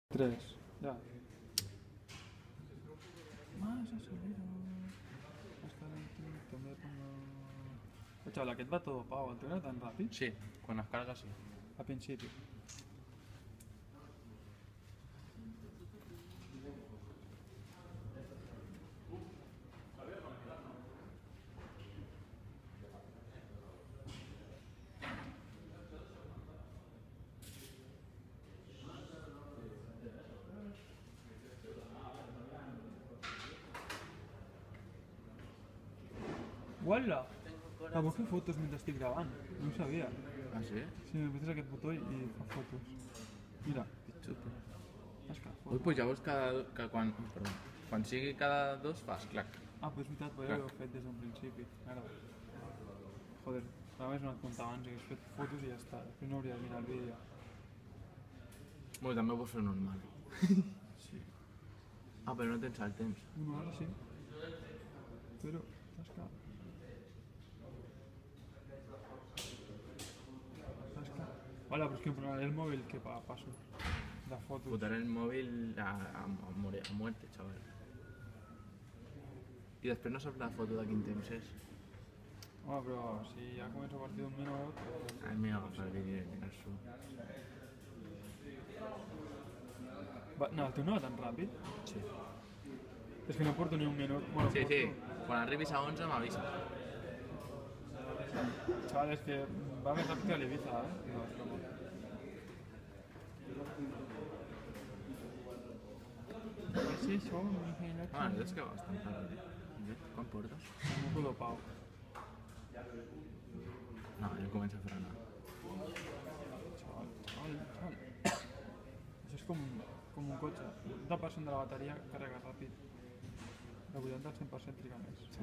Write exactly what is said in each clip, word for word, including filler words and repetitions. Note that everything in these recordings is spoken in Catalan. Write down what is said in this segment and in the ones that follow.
Tres, ya. Más aceleró. Más calentito, me pongo... Eh, xaval, aquest va todo pau, el teu era tan ràpid? Sí, quan es carga sí. A principi. Uala! Ah, puc fer fotos mentre estic gravant? No ho sabia. Ah, sí? Sí, m'apretes aquest botó i fa fotos. Mira, Que xulo. esca, Ui, fotos. pues llavors cada... Que quan, perdó, quan sigui cada dos fas clac. Ah, però és veritat, podria haver-ho fet des d'un principi. Ara. Joder, a més no et comptava abans, hagués fet fotos i ja està. Després no hauria de mirar el vídeo. Bueno, també ho pots fer normal. Sí. Ah, però no tens el temps. Una hora sí. Però, esca. Esca. Hola, però és que em posaré el mòbil que pa, passo de fotos. Fotré el mòbil a, a, a, more, a muerte, chaval. I després no saps la foto de quin temps és. Home, però si ja començo a partir d'un minut... A mi m'agafa el vídeo i mirar-s'ho. Va, no, el teu no va tan ràpid. Sí. És que no porto ni un minut. Bueno, Sí, sí. porto... Quan arribis a onze m'avises. Chaval, és que va més ràpid que l'Ibiza, eh? No, és broma. Sí, això, Miguel. Ah, és que va bastant ràpid. eh? Quan portes? No puedo pau. No, ja comença a frenar. Chaval, chaval, chaval. Això és com, com un cotxe. El vuitanta per cent de la bateria carrega ràpid. De vuitanta al cent per cent triga més. Sí.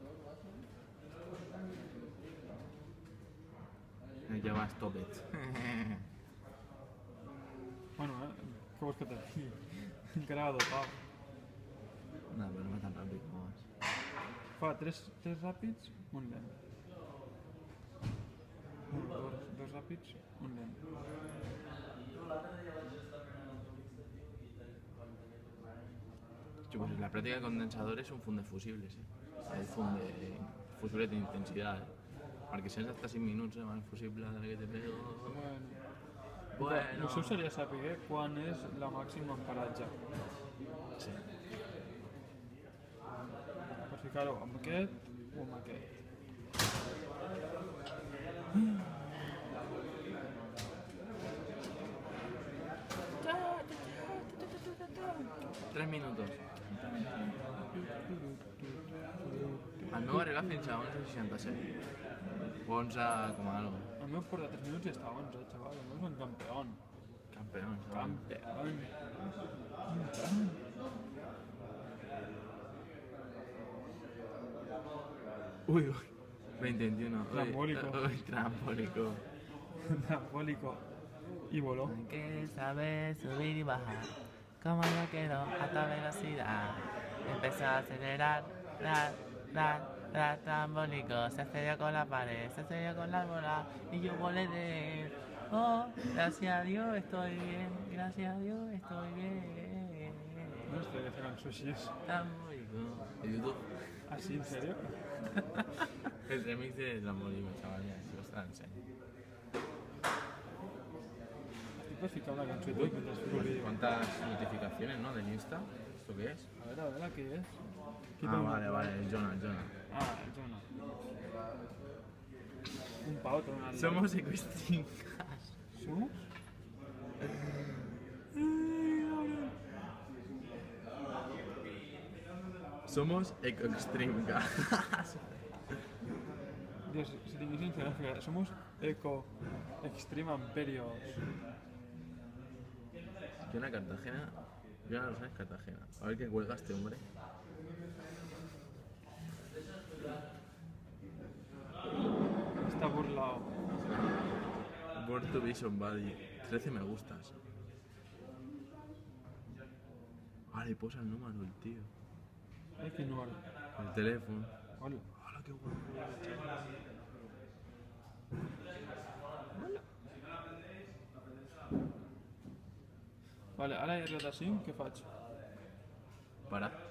Ja va, stop it. Bueno, eh? Què vols que te digui? Encara va dopat. No, però no va tan ràpid com abans. Fa tres, tres ràpids, un lent. Un, dos, dos ràpids, un lent. Yo, pues la práctica de condensador es un fund de fusibles, ¿eh? El fund de fusibles de intensidad, ¿eh? Perquè si hasta cinc minuts amb el fusible que te pego... Bueno. Bueno... Això seria saber quan és la màxima amparatge. Sí. Per ficar-ho amb aquest o amb aquest. tres minutos. El meu arriba fins a onze seixanta-set. O onze coma algo. El meu porta tres minuts i està a onze, xaval. El meu és un campeón. Campeón, chaval. Campeón. Uy, uy. veinte veintiuno. Uy, Trambólico. Uy, trambólico. Trambólico. Y voló. Hay que saber subir y bajar, como yo quiero, a toda velocidad. Empezó a acelerar, ra, ra, ra, trambólico. Se estrelló con la pared, se estrelló con la bola y yo volé de él. Oh, gracias a Dios estoy bien, gracias a Dios estoy bien. No sé que fer sushis. Trambólico. De YouTube. ¿Ah, sí? ¿En serio? El remix de trambólico, chaval, ya, si os enseño. Estic per ficar una cançó i tot mentre fico el vídeo. ¿Cuántas notificaciones, no? Del Insta. ¿Esto qué es? A veure, a veure, què és? Aquí Ah, té una- vale, vale, el Jonah, el Jonah. Ah, el Jonah. Un pau té una... Somos equistringas. ¿Somos? Somos ecoextringas. Dios, si tinguessin que somos eco extreme imperios. Jonah Cartagena. Jonah Rosales Cartagena. A ver qué cuelga este hombre. Está burlado. Born to be somebody. trece me gustas. Vale, posa el número, el tío. Ay, qué nuevo. El teléfono. Hola. Hola, qué guapo. Hola. Vale, ara he arribat a cinc, què faig? Para.